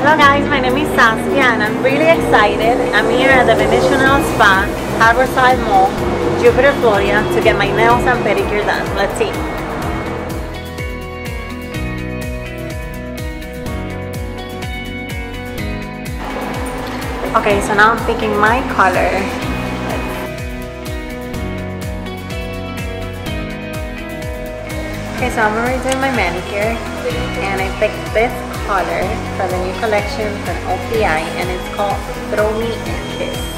Hello guys, my name is Zaskia and I'm really excited. I'm here at the Venetian Spa, Harborside Mall, Jupiter, Florida to get my nails and pedicure done. Let's see. Okay, so now I'm picking my color. Okay, so I'm already doing my manicure and I picked this color for the new collection from OPI and it's called Throw Me a Kiss.